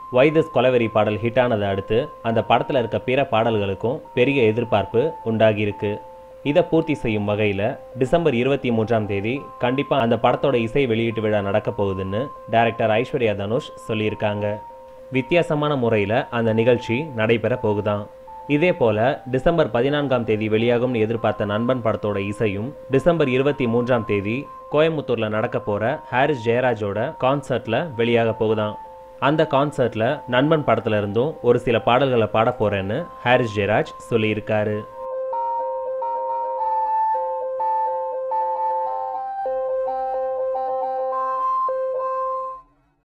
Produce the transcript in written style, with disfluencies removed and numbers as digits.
வைதஸ் கொலவெறி பாடல் ஹிட் ஆனதை அடுத்து அந்த படத்தில் இருக்க பிற பாடல்களுக்கும் பெரிய எதிர்பார்ப்பு உண்டாகியிருக்கு. இதை பூர்த்தி செய்யும் வகையில் டிசம்பர் 23ஆம் தேதி கண்டிப்பாக அந்த படத்தோட இசை வெளியீட்டு விழா நடக்க போகுதுன்னு டைரக்டர் ஐஸ்வர்யா தனுஷ் சொல்லியிருக்காங்க. வித்தியாசமான முறையில் அந்த நிகழ்ச்சி நடைபெற போகுதாம். இதே போல டிசம்பர் 14ஆம் தேதி வெளியாகும்னு எதிர்பார்த்த நண்பன் படத்தோட இசையும் டிசம்பர் 23ஆம் தேதி கோயம்புத்தூரில் நடக்க போகிற ஹாரிஸ் ஜெயராஜோட கான்சர்ட்டில் வெளியாக போகுதாம். அந்த கான்சர்ட்டில் நண்பன் படத்துல இருந்தும் ஒரு சில பாடல்களை பாட போறேன்னு ஹாரிஸ் ஜெயராஜ் சொல்லியிருக்காரு.